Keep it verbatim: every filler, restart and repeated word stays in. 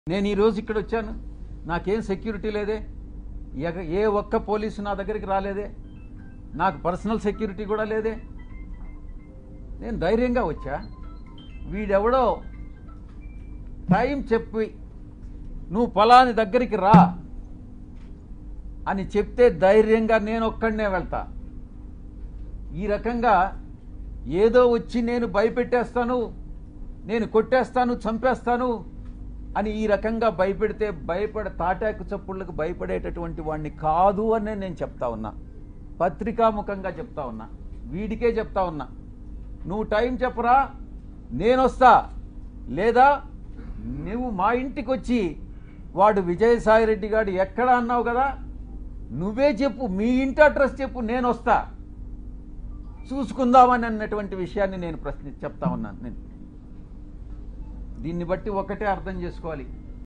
నేను ఈ రోజు ఇక్కడ వచ్చాను, నాకేం సెక్యూరిటీ లేదే, ఏ ఒక్క పోలీసు నా దగ్గరికి రాలేదే, నాకు పర్సనల్ సెక్యూరిటీ కూడా లేదే. నేను ధైర్యంగా వచ్చా. వీడెవడో టైం చెప్పి నువ్వు ఫలాని దగ్గరికి రా అని చెప్తే ధైర్యంగా నేను ఒక్కడనే వెళ్తా. ఈ రకంగా ఏదో వచ్చి నేను భయపెట్టేస్తాను, నేను కొట్టేస్తాను, చంపేస్తాను అని ఈ రకంగా భయపెడితే భయపడ తాటాకు చప్పుళ్ళకు భయపడేటటువంటి వాడిని కాదు అని నేను చెప్తా ఉన్నా. పత్రికాముఖంగా చెప్తా ఉన్నా, వీడికే చెప్తా ఉన్నా. నువ్వు టైం చెప్పరా, నేను వస్తా, లేదా నువ్వు మా ఇంటికి వచ్చి వాడు విజయసాయిరెడ్డి గారు ఎక్కడ అన్నావు కదా, నువ్వే చెప్పు, మీ ఇంటి అడ్రస్ చెప్పు, నేను వస్తా, చూసుకుందామని అన్నటువంటి విషయాన్ని నేను ప్రశ్న చెప్తా ఉన్నాను. నేను దీన్ని బట్టి ఒకటే అర్థం చేసుకోవాలి,